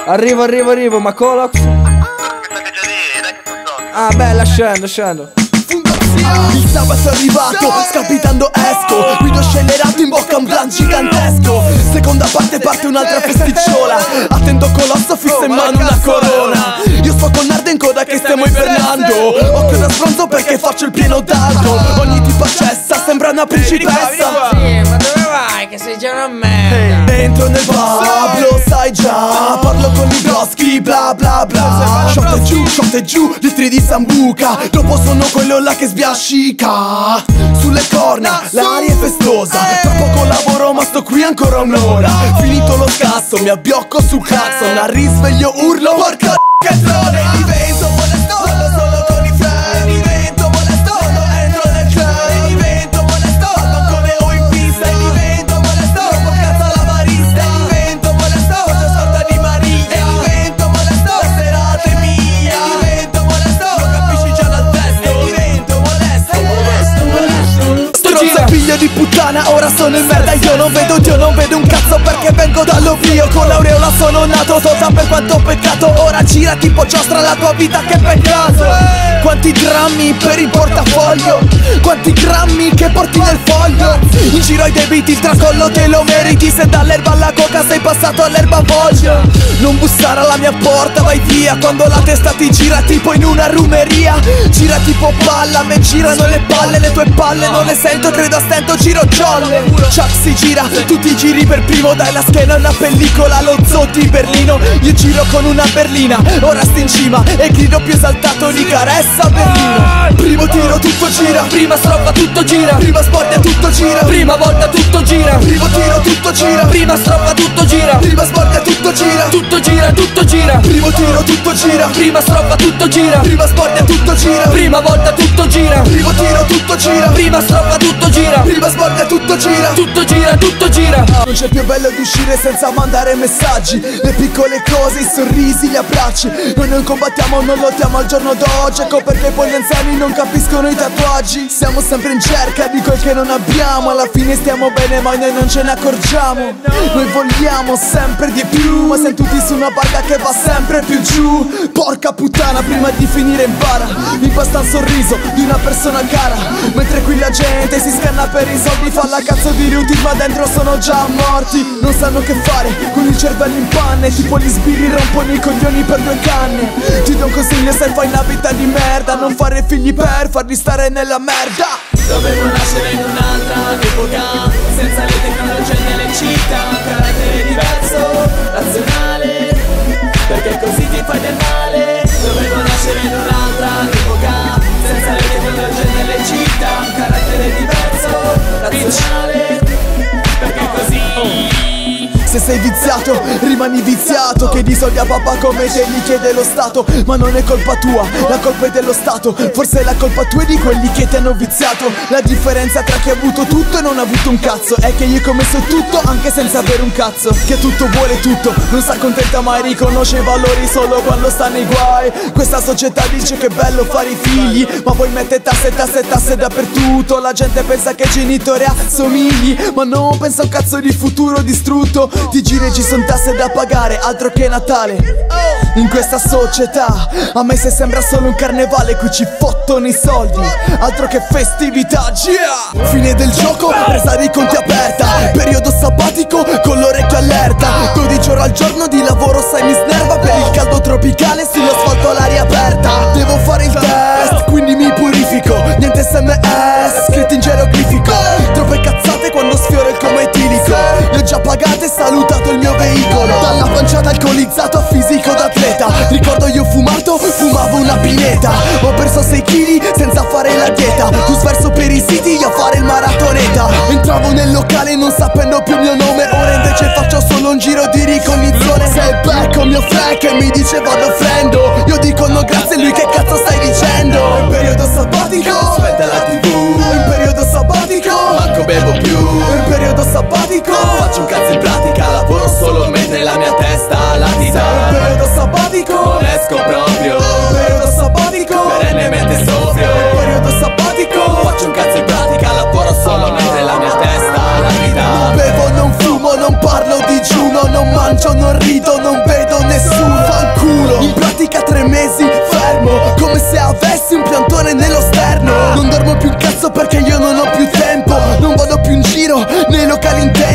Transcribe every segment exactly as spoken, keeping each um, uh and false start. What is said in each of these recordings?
Arrivo, arrivo, arrivo, ma Colox? Ah, bella, scendo, scendo. Il sabato è arrivato, scapitando esco, guido scellerato in bocca a un blunt gigantesco. Seconda parte parte un'altra festicciola, attendo colosso fisso in mano una corona. Io sto con Nardo in coda che stiamo invernando, occhio da sbronzo perché faccio il pieno d'alto. Ogni tipo accessa, sembra una principessa. Sì, ma dove vai che sei già una merda? Entro nel pub, lo sai già, parlo con i broschi, bla bla bla. Shot e giù, shot e giù, litri di sambuca. Dopo sono quello là che sbiascica. Sulle corna, l'aria è festosa. Tra poco lavoro ma sto qui ancora un'ora. Finito lo scasso, mi abbiocco sul clacson. Al risveglio urlo, porca che trone. Divento molestoso solo con i friend. Divento molestoso, entro nel club. Divento molestoso come ho in pista. Divento molestoso, cazzo alla barista. Divento molestoso, sorta di Maria. Divento molestoso, serate mia. Divento molestoso, capisci già dal testo. Divento molesto, molesto, molesto. Strozzo figlio di puttana, ora sono in merda. Io non vedo Dio, non vedo un cazzo perché vengo dall'ovrio. Con l'aureola sono nato, so sa per quanto ho peccato. Ora gira tipo giostra la tua vita, che peccato. Quanti drammi per il portafoglio, quanti grammi che porti nel foglio. In giro ai debiti, il tracollo te lo meriti. Se dall'erba alla coca sei passato all'erba voglio. Non bussare alla mia porta, vai via. Quando la testa ti gira tipo in una rumeria. Gira tipo palla, me girano le palle. Le tue palle non le sento, credo a stento, giro giolle. Chuck si gira, tu ti giri per primo. Dai la schiena a una pellicola, lo zoo di Berlino. Io giro con una berlina, ora sto in cima e grido più esaltato di Caressa Berlino. Primo tiro tutto gira, prima strofa tutto gira, prima sport e tutto gira, prima volta tutto gira. Primo tiro tutto gira, prima strofa tutto gira, prima sport e tutto gira, tutto gira, tutto gira. Primo tiro tutto gira, prima strofa tutto gira, prima sport e tutto gira, prima volta tutto gira. Primo tiro tutto gira, prima strofa tutto gira, prima sport e tutto gira, tutto gira, tutto gira. Non c'è più bello di uscire senza mandare messaggi. Le piccole cose, i sorrisi, gli abbracci. Noi non combattiamo, non lottiamo al giorno d'oggi. Ecco perché poi gli anziani non capiscono i tatuaggi. Siamo sempre in cerca di quel che non abbiamo. Alla fine stiamo bene ma noi non ce ne accorgiamo. Noi vogliamo sempre di più, ma siamo tutti su una barca che va sempre più giù. Porca puttana, prima di finire impara. Mi basta un sorriso di una persona cara, mentre qui la gente si scanna per i soldi. Fa la cazzo di routine ma dentro sono già morti. Non sanno che fare con il cervello in panne, tipo gli sbirri rompono i coglioni per due canne. Ti do un consiglio se fai una vita di merda: non fare figli per farli stare nella merda. Dovevo nascere in un'altra epoca, senza le tecnologie nelle città. Carattere diverso, razionale, perché così ti fai del male. Dovevo nascere in un'altra epoca, senza le tecnologie nelle città. Carattere diverso, razionale, perché così. Se sei viziato, rimani viziato. Che di soldi a papà come te li chiede lo Stato. Ma non è colpa tua, la colpa è dello Stato. Forse la colpa tua è di quelli che ti hanno viziato. La differenza tra chi ha avuto tutto e non ha avuto un cazzo è che io ho commesso tutto anche senza avere un cazzo. Che tutto vuole tutto, non si accontenta mai, riconosce i valori solo quando sta nei guai. Questa società dice che è bello fare i figli, ma poi mette tasse, tasse, tasse dappertutto. La gente pensa che ai genitori assomigli, ma non pensa a un cazzo di futuro distrutto. Ti giri e ci son tasse da pagare, altro che Natale. In questa società a me se sembra solo un carnevale, qui ci fottono i soldi, altro che festività, yeah! Fine del gioco, presa dei conti aperta, periodo sabbatico con l'orecchio allerta. dodici ore al giorno di lavoro, sai mi snerva per il caldo tropicale sull'asfalto all'aria aperta. Devo fare il test, quindi mi purifico, niente S M S, scritto in geroglifico. Troppe cazzate quando sfioro il coma etilico. Le ho già pagate e salutato il mio veicolo. Dalla panciata alcolizzato a fisico d'atleta. Ricordo io fumato, fumavo una pineta. Ho perso sei chili senza fare la dieta. Tu sverso per i siti, io a fare il maratoneta. Entravo nel locale non sapendo più il mio nome. Ora invece faccio solo un giro di ricognizione. Se è becco mio flag e mi dice vado frendo, io dico no grazie, lui che cazzo stai dicendo? In periodo sabbatico, spenta la tv. In periodo sabbatico, manco bevo più. In periodo sabbatico, faccio un cazzo in pratica. Lavoro solo mentre la mia testa latita. In periodo sabbatico, non esco proprio. In periodo sabbatico, perennemente soffio. In periodo sabbatico, faccio un cazzo in pratica. Lavoro solo mentre la mia testa latita. Non bevo, non fumo, non parlo digiuno. Non mangio, non rido, non vedo nessuno.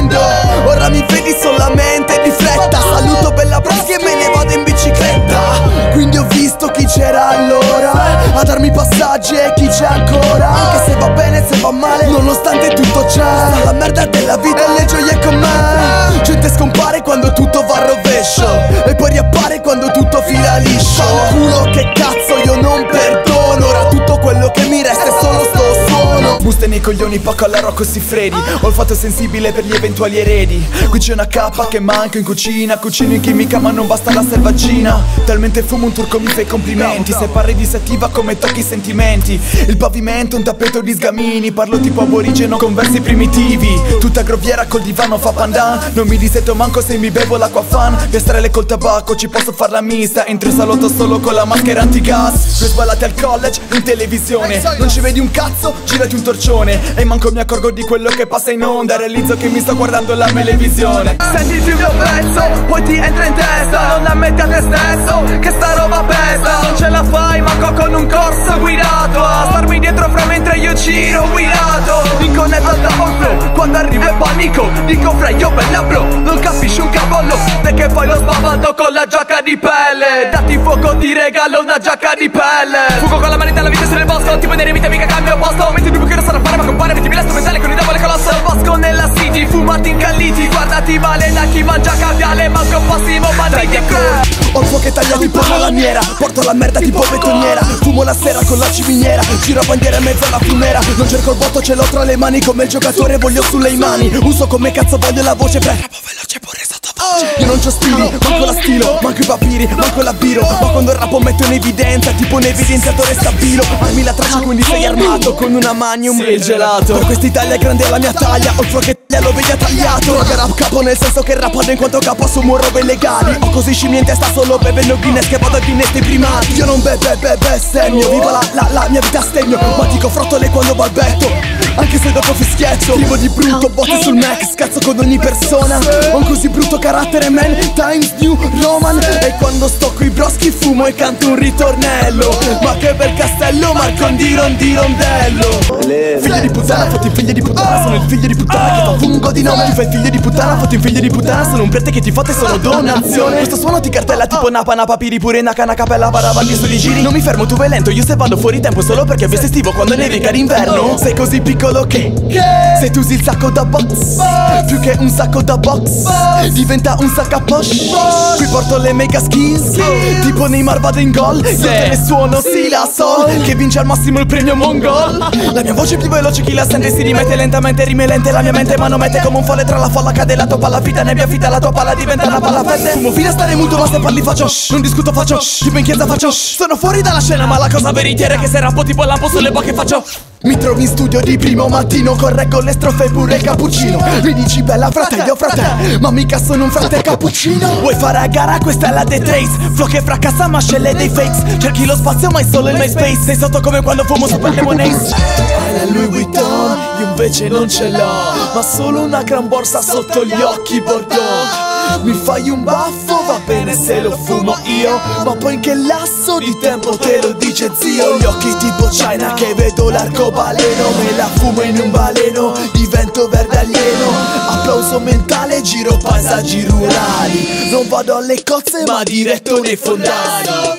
scendo. Ora mi vedi solamente di fretta. Saluto Bella Broschi e me ne vado in bicicletta. Quindi ho visto chi c'era allora a darmi passaggi e chi c'è ancora. Anche se va bene, se va male, nonostante tutto c'è la merda della vita e le gioie con me. Gente scompare quando tutto va a rovescio e poi riappare quando tutto fila liscio. Culo che cazzo io non perdono. Ora tutto quello che mi resta è solo sto suono. Buste nei coglioni, poco alla Rocco Siffredi. Olfatto sensibile per gli eventuali eredi. Qui c'è una cappa che manco in cucina. Cucino in chimica ma non basta la selvaggina. Talmente fumo un turco mi fa i complimenti. Se parli di sativa come tocchi i sentimenti. Il pavimento un tappeto di sgamini. Parlo tipo aborigeno con versi primitivi. Tutta groviera col divano fa pandan. Non mi disetto manco se mi bevo l'acqua fan. Piastrelle col tabacco ci posso far la mista. Entro in salotto solo con la maschera antigas. Due sballate al college in televisione. Non ci vedi un cazzo? Girati un torcione. E manco mi accorgo di quello che passa in onda. Realizzo che mi sto guardando la televisione. Senti il mio pezzo, poi ti entra in testa. Non ammetti a te stesso che sta roba pesa. Non ce la fai manco con un corso guidato a starmi dietro fra mentre io giro guidato. Mi connetto al double flow, quando arrivo è panico. Dico fra io bella bro, non capisci un cavolo. Te che poi lo spavaldo con la giacca di pelle. Datti fuoco ti regalo una giacca di pelle. Fugo con la manetta alla vita nel bosco. Tipo nelle vite mica cambio posto. Metti dubbio che non sarà fare ma compare. Metti biletto mentale con il double colosso. Bosco nella city, fumati incalliti. Guardati male da chi mangia caviale. Manco passimo banditi e crap. Ho il fuoco che taglia tipo una lamiera. Porto la merda tipo betoniera. Fumo la sera con la ciminiera. Giro bandiera in mezzo alla fumera. Non cerco il botto, ce l'ho tra le mani. Come il giocatore voglio sulle mani. Uso come cazzo voglio la voce. Pre rapo veloce pure sottovoce. Io non c'ho stili, manco la stilo. Manco i papiri, manco la biro. Ma quando il rapo metto in evidenza tipo un evidenziatore stabilo. Armi la traccia quindi sei armato. Con una magnum e il gelato. Per quest'Italia è grande la mia taglia. Ho il flow che taglia, lo vedi tagliato. Raga rap capo nel senso che rapado in quanto capo assumo robe illegali. Ho così scimmie in testa solo bevendo Guinness che vado a Guinness dei primati. Io non bebe bebe bestemmio. Viva la, la, la mia vita stemio. Ma dico frottole quando balbetto. Anche se dopo fischietto. Scrivo di brutto, botte sul Mac. Scazzo con ogni persona. Ho un così brutto carattere man. Times New Roman. E quando sto coi broschi fumo e canto un ritornello. Ma che bel castello, Marcon di rondi rondello. Figlio di puttana, fatti il figlio di puttana. Sono il figlio di puttana che fa fungo di nome. Ti fai il figlio di puttana, fatti il figlio di puttana. Sono un prete che ti fotte, sono donazione. Questo suono ti cartella tipo napa napa piri pure naka naka capella paravanti sugli giri. Non mi fermo, tu vai lento, io se vado fuori tempo solo perché veste estivo quando nevica d'inverno. Sei così piccolo che se tu usi il sacco da box, più che un sacco da box, diventa un sacco a posh. Qui porto le mega skills, tipo Neymar vado in gol. Io te ne suono sì la sol, che vince al massimo il premio mongol. La mia voce è più veloce, chi la sente si rimette lentamente, rime lente. La mia mente manomette come un folle tra la folla. Cade la tua palla, vita nebbia vita, la tua palla diventa una palla fette. Fumo fino a stare muto ma se parli faccio shh. Non discuto faccio shh. Tipo in chiesa faccio shh. Sono fuori dalla scena ma la cosa veritiera è che se rappo tipo lampo sulle bocche faccio. Mi trovi in studio di primo mattino, correggo le strofe pure il cappuccino. Mi dici bella fratello frate, ma mica sono un frate cappuccino. Vuoi fare a gara? Questa è la The Trace. Flow che fracassa ma scelle dei fakes. Cerchi lo spazio ma è solo il MySpace. Sei sotto come quando fumo super lemonade. Hai la Louis Vuitton, io invece non ce l'ho, ma solo una gran borsa sotto gli occhi Bordeaux. Mi fai un baffo, va bene se lo fumo io, ma poi in che lasso di tempo te lo dice zio. Gli occhi tipo China che vedo l'arcobaleno. Me la fumo in un baleno, divento verde alieno. Applauso mentale, giro paesaggi rurali. Non vado alle cozze ma diretto nei fondali.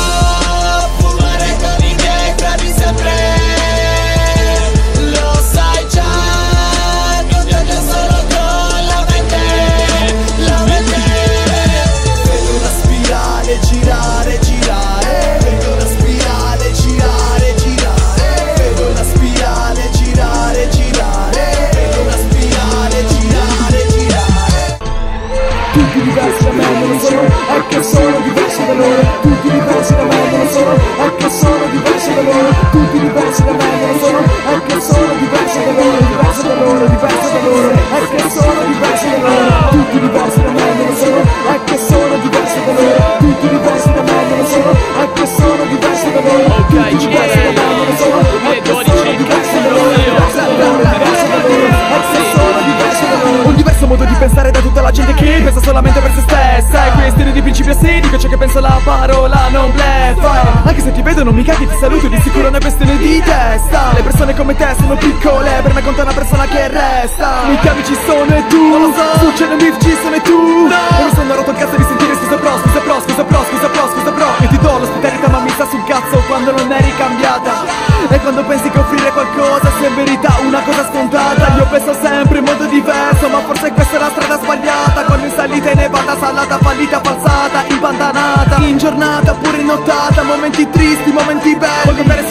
Girare, girare, vedo una spirale, girare, girare, vedo una spirale, girare, girare, vedo una spirale, girare, girare. Tutti diversi da me non sono, è che sono diversi da loro. Tutti diversi da me non sono, è che sono diversi da loro. Tutti diversi da me non sono, è che sono diversi da loro. Diversi da loro, diversi da loro, è che sono diversi da loro. Tutti diversi da me non sono, è che sono diversi da loro. Tutti diversi da me non sono, è che sono diversi da loro. Tutti diversi da me non sono, è che sono diversi da loro. Diversi da loro, diversi da loro, è che sono diversi da loro. Un diverso modo di pensare da tutta la gente che pensa solamente per se stessa. E qui stile di principi assedi, che ciò che pensa la parola non bleffa. Anche se ti vedo non mi caghi, ti saluto, di sicuro è una questione di testa. Le persone come te sono piccole, per me conta una persona che resta. I chiavi ci sono e tu, non lo so, succede un beef ci sono e tu. No. E mi sono rotto il cazzo di sentire scusa pro, scusa pro, scusa pro, scusa pro, scusa pro. Io ti do l'ospitalità ma mi sta sul cazzo quando non eri cambiata. E quando pensi che offrire qualcosa sia in verità una cosa scontata. Io penso sempre in modo diverso, ma forse questa è la strada sbagliata. Quando in salita e nevata, salata, fallita, falsata, impantanata, in giornata oppure in nottata, momenti tristi, momenti belli.